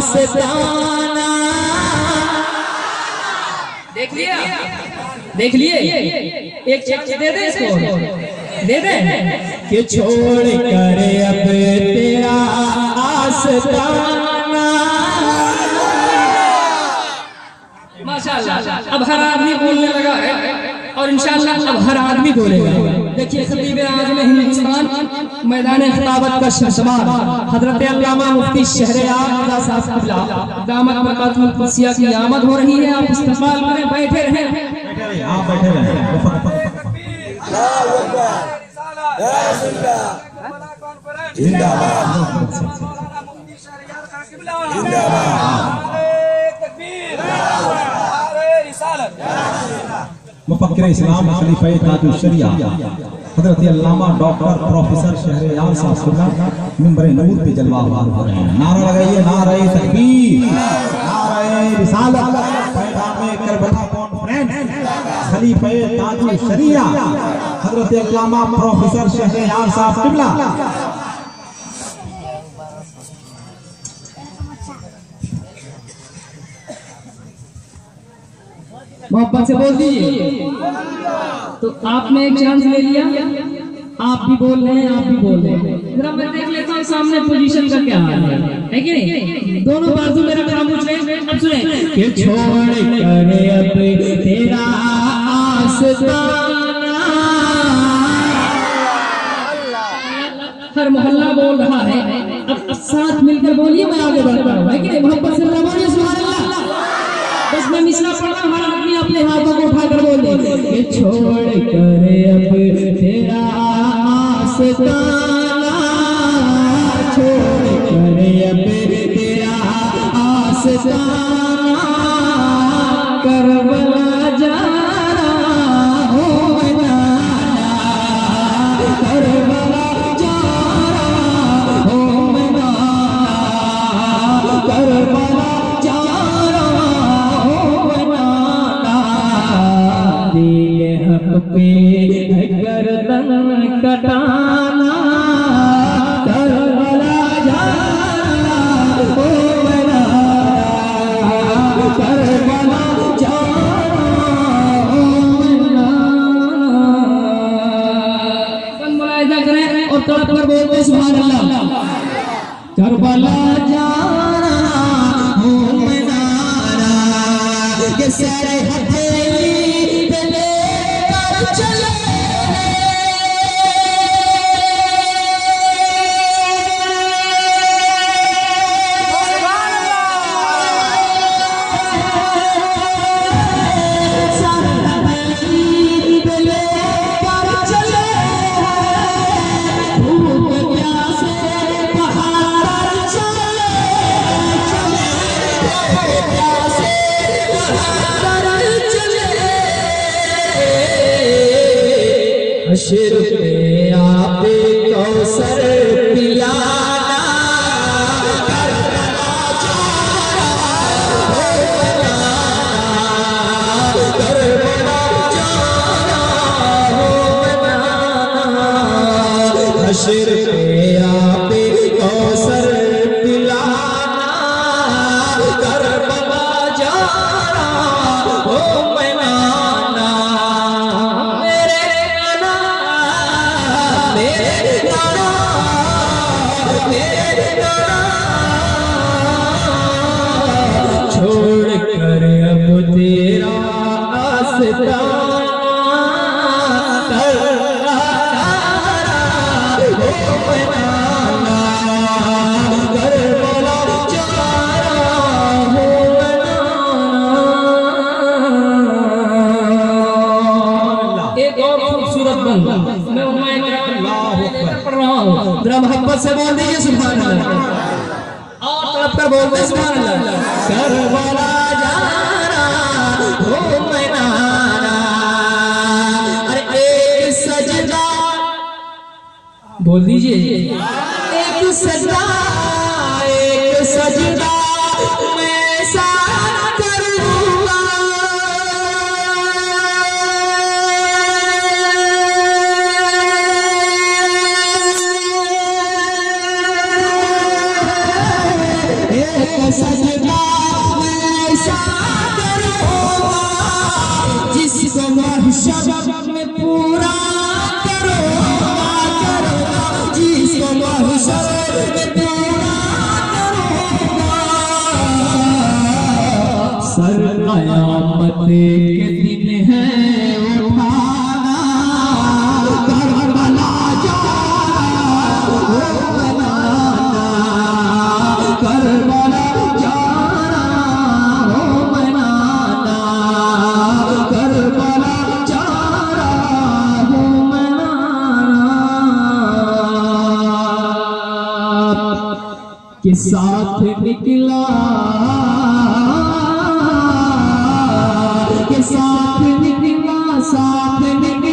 आस्ताना। देख लिए एक चांस दे दे इसको, दे दे कि छोड़ कर अब तेरा आस्ताना। माशाअल्लाह अब हर आदमी बोलने लगा है और इंशाअल्लाह अब हर आदमी बोलेगा। देखिए खतीब आज़म हिंदुस्तान मैदान खिताबत का शहसवार हजरत अल्लामा मुफ्ती शहरयार साहब क़िबला दामत बरकातुहुल क़ुद्सिया की आमद हो रही है। आप इस्तक़बाल करें, बैठे रहें, आप बैठे रहें। मुफक्किर इस्लाम खलीफा ताजुल शरिया हजरत अल्लामा डॉक्टर प्रोफेसर शहरयार साहब क़िबला मिंबर नूर पे जलवा हो रहे हैं। नारा लगाइए, नारे तकबीर, नारे रिसालत, पैगाम करबला कॉन्फ्रेंस खलीफा ताजुल शरिया हजरत अल्लामा प्रोफेसर शहरयार साहब क़िबला। मोहब्बत से बोल दीजिए। तो आपने एक चांस ले लिया, आप भी बोल रहे हैं, आप भी बोल रहे हैं। जरा मैं देख लेता हूँ सामने पोजीशन का क्या हाल है कि नहीं। दोनों बाजू मेरा खामोश है। अब सुने कि छोड़ कर अब तेरा आस्ताना। हर मोहल्ला बोल रहा है, अब साथ मिलकर बोलिए, मैं आगे बढ़ता हूँ है कि नहीं। मोहब्बत से बोलिए सुभान अल्लाह। बस मैं मिसरा पढ़ा, हर आदमी अपने हाथों को उठाकर बोल दे, छोड़ कर अब तेरा आस्ताना, छोड़ कर अब तेरा आस्ताना, करबला जा रहा हूँ मैं, करबला जा रहा हूँ मैं, करबला पे गर्दन कटाना, करबला जा रहा हूँ मैं, करबला जा रहा हूँ मैं। मुलाहिजा करें और तड़प कर बोलते सुभान अल्लाह। करबला जा रहा हूँ मैं, ये सारे हथेली चले हश्र में आपे कौसर पिलाना, करबला जा रहा हूँ, करबला जा रहा हूँ। हश्र में आपे कौसर पिलाना, करबला जा रहा हूँ मैं। छोड़ कर अब तेरा आस्ताना, करबला जा रहा हूँ मैं। एक और खूबसूरत बंदा मैं पढ़ रहा हूँ, जरा मोहब्बत से बोल दीजिए सुभान अल्लाह। और तड़प कर बोलते सुभान अल्लाह। करबला जा रहा हूँ मैं, अरे एक सजदा बोल दीजिए, एक सजदा, एक सजदा मैं साथ करूँगा, सजदा ऐसा करूँगा जिसको महशर में पूरा करूँगा, जिसको महशर में पूरा करूँगा। सर क़यामत के दिन है उठाना, करबला जाना हो बनाना, करबला जाना हो बनाना, करबला जाना हो बनाना। के साथ निकला, के साथ निकला, साथ निकला